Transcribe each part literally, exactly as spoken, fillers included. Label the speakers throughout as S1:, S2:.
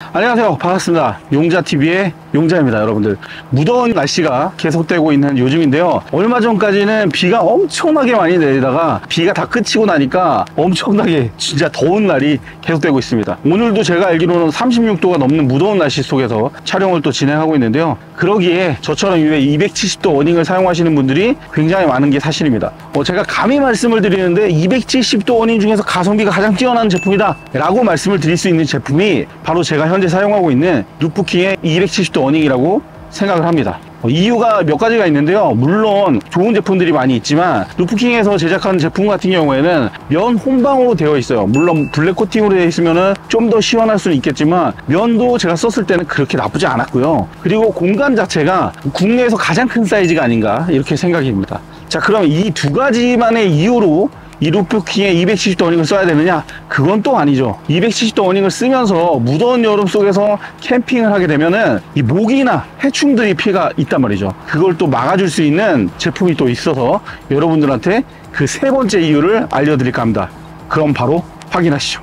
S1: 안녕하세요, 반갑습니다. 용자티비의 용자입니다. 여러분들, 무더운 날씨가 계속되고 있는 요즘인데요, 얼마 전까지는 비가 엄청나게 많이 내리다가 비가 다 그치고 나니까 엄청나게 진짜 더운 날이 계속되고 있습니다. 오늘도 제가 알기로는 삼십육 도가 넘는 무더운 날씨 속에서 촬영을 또 진행하고 있는데요, 그러기에 저처럼 이백칠십 도 어닝을 사용하시는 분들이 굉장히 많은 게 사실입니다. 어, 제가 감히 말씀을 드리는데 이백칠십 도 어닝 중에서 가성비가 가장 뛰어난 제품이다 라고 말씀을 드릴 수 있는 제품이 바로 제가 현재 사용하고 있는 루프킹의 이백칠십 도 어닝이라고 생각을 합니다. 어, 이유가 몇 가지가 있는데요, 물론 좋은 제품들이 많이 있지만 루프킹에서 제작하는 제품 같은 경우에는 면 혼방으로 되어 있어요. 물론 블랙 코팅으로 되어 있으면 좀 더 시원할 수는 있겠지만 면도 제가 썼을 때는 그렇게 나쁘지 않았고요. 그리고 공간 자체가 국내에서 가장 큰 사이즈가 아닌가 이렇게 생각이 듭니다. 자, 그럼 이 두 가지만의 이유로 이 루프킹의 이백칠십 도 어닝을 써야 되느냐? 그건 또 아니죠. 이백칠십 도 어닝을 쓰면서 무더운 여름 속에서 캠핑을 하게 되면은 이 모기나 해충들이 피해가 있단 말이죠. 그걸 또 막아줄 수 있는 제품이 또 있어서 여러분들한테 그 세 번째 이유를 알려드릴까 합니다. 그럼 바로 확인하시죠.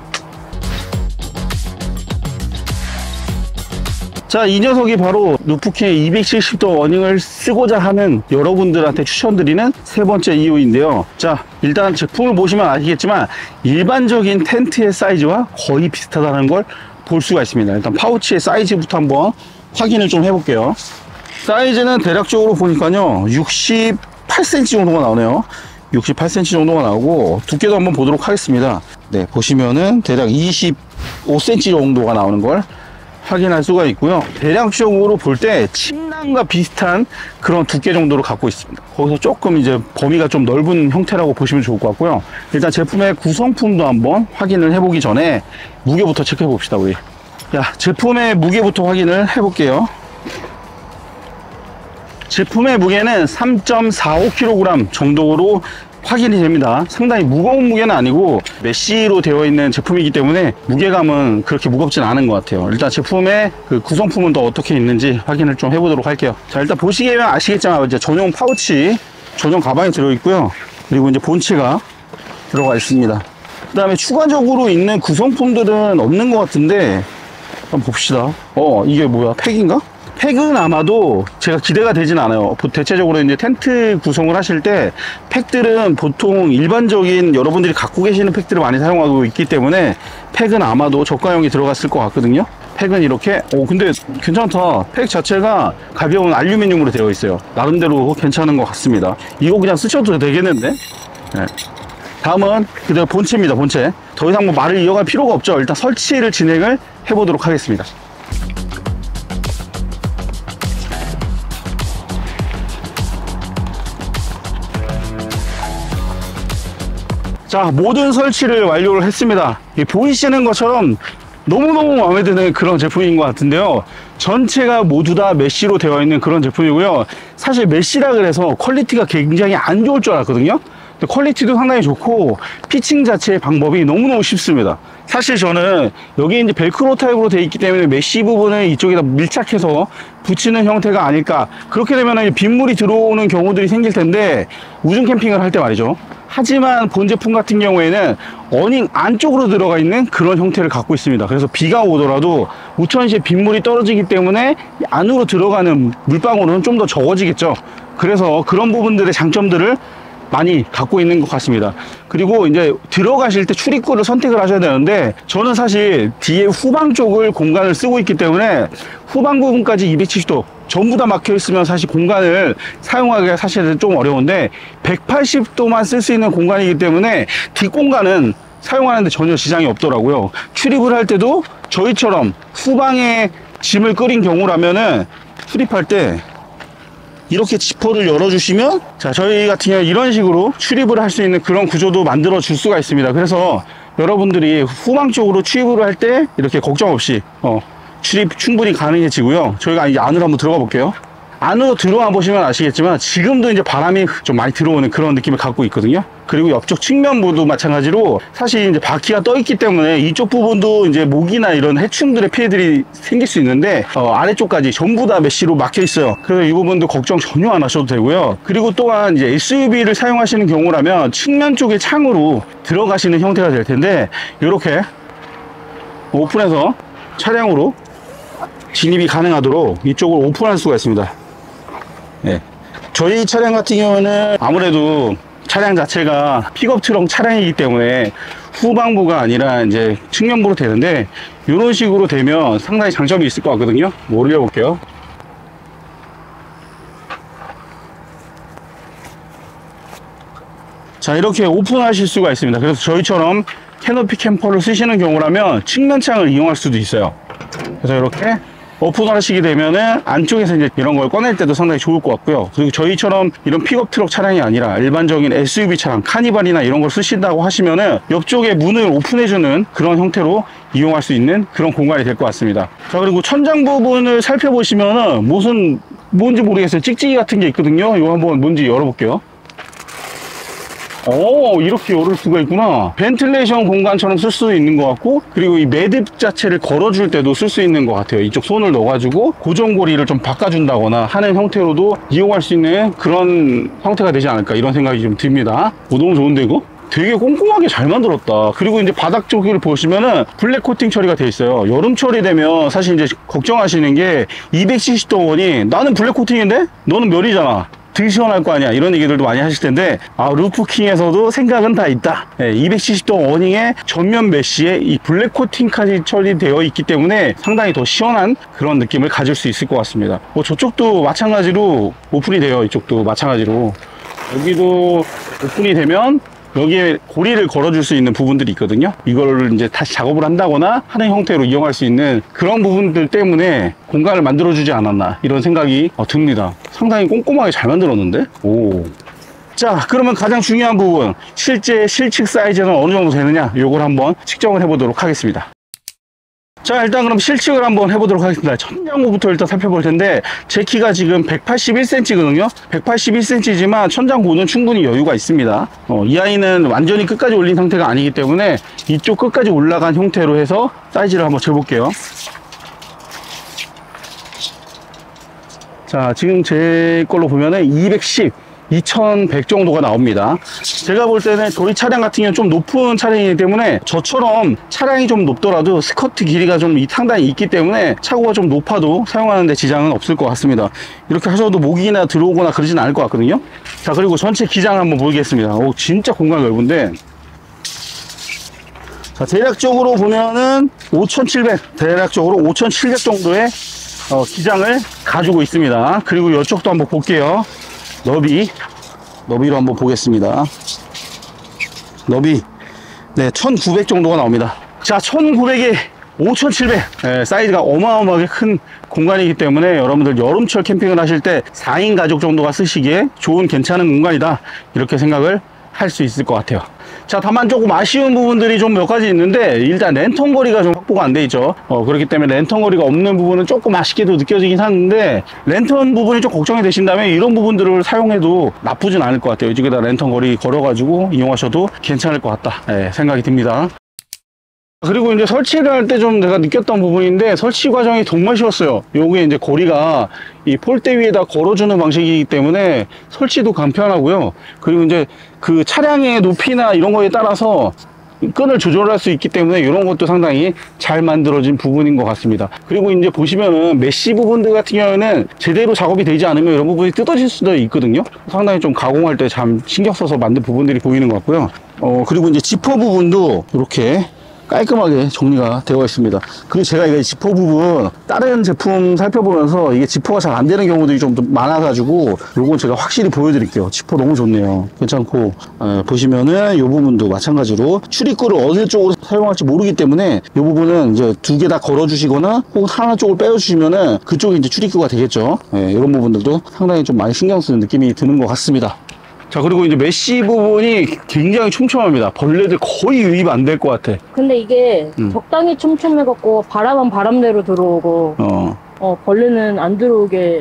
S1: 자, 이 녀석이 바로 루프킹의 이백칠십 도 어닝을 쓰고자 하는 여러분들한테 추천드리는 세 번째 이유인데요. 자, 일단 제품을 보시면 아시겠지만 일반적인 텐트의 사이즈와 거의 비슷하다는 걸 볼 수가 있습니다. 일단 파우치의 사이즈부터 한번 확인을 좀 해볼게요. 사이즈는 대략적으로 보니까요, 육십팔 센티미터 정도가 나오네요. 육십팔 센티미터 정도가 나오고, 두께도 한번 보도록 하겠습니다. 네, 보시면은 대략 이십오 센티미터 정도가 나오는 걸 확인할 수가 있고요. 대략적으로 볼 때 침낭과 비슷한 그런 두께 정도로 갖고 있습니다. 거기서 조금 이제 범위가 좀 넓은 형태라고 보시면 좋을 것 같고요. 일단 제품의 구성품도 한번 확인을 해보기 전에 무게부터 체크해 봅시다. 우리 야, 제품의 무게부터 확인을 해볼게요. 제품의 무게는 삼 점 사오 킬로그램 정도로 확인이 됩니다. 상당히 무거운 무게는 아니고 메쉬로 되어 있는 제품이기 때문에 무게감은 그렇게 무겁진 않은 것 같아요. 일단 제품의 그 구성품은 또 어떻게 있는지 확인을 좀 해보도록 할게요. 자, 일단 보시면 아시겠지만 이제 전용 파우치, 전용 가방이 들어있고요. 그리고 이제 본체가 들어가 있습니다. 그 다음에 추가적으로 있는 구성품들은 없는 것 같은데 한번 봅시다. 어, 이게 뭐야? 팩인가? 팩은 아마도 제가 기대가 되진 않아요. 대체적으로 이제 텐트 구성을 하실 때 팩들은 보통 일반적인 여러분들이 갖고 계시는 팩들을 많이 사용하고 있기 때문에 팩은 아마도 저가형이 들어갔을 것 같거든요. 팩은 이렇게, 오, 근데 괜찮다. 팩 자체가 가벼운 알루미늄으로 되어 있어요. 나름대로 괜찮은 것 같습니다. 이거 그냥 쓰셔도 되겠는데? 네. 다음은 그대로 본체입니다. 본체. 더 이상 뭐 말을 이어갈 필요가 없죠. 일단 설치를 진행을 해보도록 하겠습니다. 자, 모든 설치를 완료를 했습니다. 보이시는 것처럼 너무너무 마음에 드는 그런 제품인 것 같은데요, 전체가 모두 다 메쉬로 되어 있는 그런 제품이고요. 사실 메쉬라 그래서 퀄리티가 굉장히 안 좋을 줄 알았거든요. 근데 퀄리티도 상당히 좋고 피칭 자체의 방법이 너무너무 쉽습니다. 사실 저는 여기 이제 벨크로 타입으로 되어 있기 때문에 메쉬 부분을 이쪽에다 밀착해서 붙이는 형태가 아닐까, 그렇게 되면 빗물이 들어오는 경우들이 생길 텐데, 우중 캠핑을 할 때 말이죠. 하지만 본 제품 같은 경우에는 어닝 안쪽으로 들어가 있는 그런 형태를 갖고 있습니다. 그래서 비가 오더라도 우천시에 빗물이 떨어지기 때문에 안으로 들어가는 물방울은 좀 더 적어지겠죠. 그래서 그런 부분들의 장점들을 많이 갖고 있는 것 같습니다. 그리고 이제 들어가실 때 출입구를 선택을 하셔야 되는데, 저는 사실 뒤에 후방 쪽을 공간을 쓰고 있기 때문에 후방 부분까지 이백칠십 도 전부 다 막혀 있으면 사실 공간을 사용하기가 사실은 좀 어려운데, 백팔십 도만 쓸 수 있는 공간이기 때문에 뒷공간은 사용하는데 전혀 지장이 없더라고요. 출입을 할 때도 저희처럼 후방에 짐을 끓인 경우라면은 출입할 때 이렇게 지퍼를 열어주시면, 자, 저희 같은 경우 이런 식으로 출입을 할 수 있는 그런 구조도 만들어 줄 수가 있습니다. 그래서 여러분들이 후방 쪽으로 출입을 할 때 이렇게 걱정 없이 어, 출입 충분히 가능해지고요. 저희가 이제 안으로 한번 들어가 볼게요. 안으로 들어와 보시면 아시겠지만 지금도 이제 바람이 좀 많이 들어오는 그런 느낌을 갖고 있거든요. 그리고 옆쪽 측면부도 마찬가지로 사실 이제 바퀴가 떠 있기 때문에 이쪽 부분도 이제 모기나 이런 해충들의 피해들이 생길 수 있는데, 어, 아래쪽까지 전부 다 메쉬로 막혀 있어요. 그래서 이 부분도 걱정 전혀 안 하셔도 되고요. 그리고 또한 이제 에스유브이를 사용하시는 경우라면 측면 쪽에 창으로 들어가시는 형태가 될 텐데, 이렇게 오픈해서 차량으로 진입이 가능하도록 이쪽을 오픈할 수가 있습니다. 네. 저희 차량 같은 경우는 아무래도 차량 자체가 픽업 트럭 차량이기 때문에 후방부가 아니라 이제 측면부로 되는데, 이런 식으로 되면 상당히 장점이 있을 것 같거든요. 뭐 올려볼게요. 자, 이렇게 오픈하실 수가 있습니다. 그래서 저희처럼 캐노피 캠퍼를 쓰시는 경우라면 측면창을 이용할 수도 있어요. 그래서 이렇게 오픈을 하시게 되면은 안쪽에서 이제 이런 걸 꺼낼 때도 상당히 좋을 것 같고요. 그리고 저희처럼 이런 픽업 트럭 차량이 아니라 일반적인 에스유브이 차량, 카니발이나 이런 걸 쓰신다고 하시면은 옆쪽에 문을 오픈해주는 그런 형태로 이용할 수 있는 그런 공간이 될 것 같습니다. 자, 그리고 천장 부분을 살펴보시면은 무슨 뭔지 모르겠어요. 찍찍이 같은 게 있거든요. 이거 한번 뭔지 열어볼게요. 오, 이렇게 열을 수가 있구나. 벤틸레이션 공간처럼 쓸 수 있는 것 같고, 그리고 이 매듭 자체를 걸어줄 때도 쓸 수 있는 것 같아요. 이쪽 손을 넣어가지고 고정고리를 좀 바꿔준다거나 하는 형태로도 이용할 수 있는 그런 형태가 되지 않을까, 이런 생각이 좀 듭니다. 오, 너무 좋은데 이거? 되게 꼼꼼하게 잘 만들었다. 그리고 이제 바닥 쪽을 보시면은 블랙 코팅 처리가 돼 있어요. 여름철이 되면 사실 이제 걱정하시는 게 이백칠십 도 원이 나는 블랙 코팅인데 너는 멸이잖아, 등 시원할 거 아니야, 이런 얘기들도 많이 하실 텐데, 아, 루프킹에서도 생각은 다 있다. 네, 이백칠십 도 어닝에 전면 메쉬에 이 블랙 코팅까지 처리되어 있기 때문에 상당히 더 시원한 그런 느낌을 가질 수 있을 것 같습니다. 뭐 저쪽도 마찬가지로 오픈이 돼요. 이쪽도 마찬가지로. 여기도 오픈이 되면 여기에 고리를 걸어줄 수 있는 부분들이 있거든요. 이걸 이제 다시 작업을 한다거나 하는 형태로 이용할 수 있는 그런 부분들 때문에 공간을 만들어주지 않았나, 이런 생각이 듭니다. 상당히 꼼꼼하게 잘 만들었는데? 오. 자, 그러면 가장 중요한 부분, 실제 실측 사이즈는 어느 정도 되느냐, 요걸 한번 측정을 해보도록 하겠습니다. 자, 일단 그럼 실측을 한번 해보도록 하겠습니다. 천장부부터 일단 살펴볼 텐데, 제 키가 지금 백팔십일 센티미터거든요. 백팔십일 센티미터지만 천장고는 충분히 여유가 있습니다. 어, 이 아이는 완전히 끝까지 올린 상태가 아니기 때문에 이쪽 끝까지 올라간 형태로 해서 사이즈를 한번 재볼게요. 자, 지금 제 걸로 보면은 이백십, 이천백 정도가 나옵니다. 제가 볼 때는 저희 차량 같은 경우는 좀 높은 차량이기 때문에 저처럼 차량이 좀 높더라도 스커트 길이가 좀 상당히 있기 때문에 차고가 좀 높아도 사용하는데 지장은 없을 것 같습니다. 이렇게 하셔도 모기나 들어오거나 그러진 않을 것 같거든요. 자, 그리고 전체 기장을 한번 보겠습니다. 오, 진짜 공간 넓은데, 자, 대략적으로 보면은 오천칠백, 대략적으로 오천칠백 정도의 어, 기장을 가지고 있습니다. 그리고 이쪽도 한번 볼게요. 너비, 너비로 한번 보겠습니다. 너비, 네, 천구백 정도가 나옵니다. 자, 천구백에 오천칠백, 네, 사이즈가 어마어마하게 큰 공간이기 때문에 여러분들 여름철 캠핑을 하실 때 사 인 가족 정도가 쓰시기에 좋은 괜찮은 공간이다, 이렇게 생각을 할 수 있을 것 같아요. 자, 다만 조금 아쉬운 부분들이 좀 몇 가지 있는데, 일단 랜턴 거리가 좀 확보가 안 돼 있죠. 어, 그렇기 때문에 랜턴 거리가 없는 부분은 조금 아쉽게도 느껴지긴 하는데, 랜턴 부분이 좀 걱정이 되신다면 이런 부분들을 사용해도 나쁘진 않을 것 같아요. 이쪽에다 랜턴 거리 걸어가지고 이용하셔도 괜찮을 것 같다, 네, 생각이 듭니다. 그리고 이제 설치를 할 때 좀 내가 느꼈던 부분인데, 설치 과정이 정말 쉬웠어요. 요게 이제 고리가 이 폴대 위에다 걸어주는 방식이기 때문에 설치도 간편하고요. 그리고 이제 그 차량의 높이나 이런 거에 따라서 끈을 조절할 수 있기 때문에 이런 것도 상당히 잘 만들어진 부분인 것 같습니다. 그리고 이제 보시면은 메쉬 부분들 같은 경우에는 제대로 작업이 되지 않으면 이런 부분이 뜯어질 수도 있거든요. 상당히 좀 가공할 때 참 신경 써서 만든 부분들이 보이는 것 같고요. 어, 그리고 이제 지퍼 부분도 이렇게 깔끔하게 정리가 되어 있습니다. 그리고 제가 이거 지퍼 부분 다른 제품 살펴보면서 이게 지퍼가 잘 안 되는 경우들이 좀 많아가지고 요건 제가 확실히 보여드릴게요. 지퍼 너무 좋네요. 괜찮고, 어, 보시면은 이 부분도 마찬가지로 출입구를 어느 쪽으로 사용할지 모르기 때문에 이 부분은 이제 두 개 다 걸어주시거나 혹은 하나 쪽을 빼주시면은 그쪽이 이제 출입구가 되겠죠. 예, 이런 부분들도 상당히 좀 많이 신경 쓰는 느낌이 드는 것 같습니다. 자, 그리고 이제 메쉬 부분이 굉장히 촘촘합니다. 벌레들 거의 유입 안 될 것 같아.
S2: 근데 이게
S1: 음.
S2: 적당히 촘촘해갖고 바람은 바람대로 들어오고
S1: 어,
S2: 어 벌레는 안 들어오게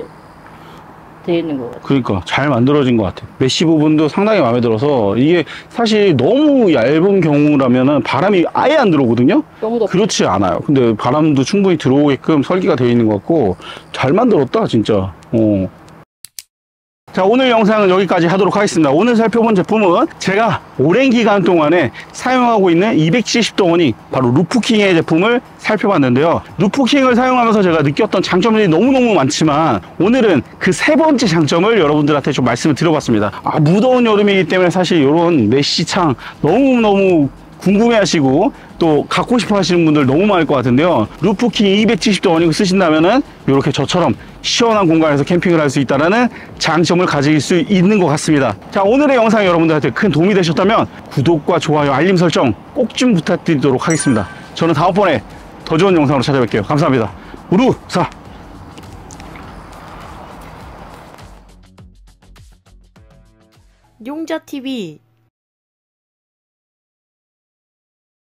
S2: 돼 있는 것 같아.
S1: 그러니까 잘 만들어진 것 같아. 메쉬 부분도 상당히 마음에 들어서, 이게 사실 너무 얇은 경우라면은 바람이 아예 안 들어오거든요.
S2: 너무 덥.
S1: 그렇지 않아요. 근데 바람도 충분히 들어오게끔 설계가 되어 있는 것 같고 잘 만들었다 진짜. 어. 자, 오늘 영상은 여기까지 하도록 하겠습니다. 오늘 살펴본 제품은 제가 오랜 기간 동안에 사용하고 있는 이백칠십 도 원익 바로 루프킹의 제품을 살펴봤는데요. 루프킹을 사용하면서 제가 느꼈던 장점들이 너무너무 많지만 오늘은 그 세 번째 장점을 여러분들한테 좀 말씀을 드려봤습니다. 아, 무더운 여름이기 때문에 사실 이런 메쉬창 너무너무 궁금해 하시고 또 갖고 싶어 하시는 분들 너무 많을 것 같은데요. 루프킹 이백칠십 도 원익을 쓰신다면은 이렇게 저처럼 시원한 공간에서 캠핑을 할 수 있다는 장점을 가질 수 있는 것 같습니다. 자, 오늘의 영상이 여러분들한테 큰 도움이 되셨다면 구독과 좋아요, 알림 설정 꼭 좀 부탁드리도록 하겠습니다. 저는 다음번에 더 좋은 영상으로 찾아뵐게요. 감사합니다. 우루사.
S3: 용자티비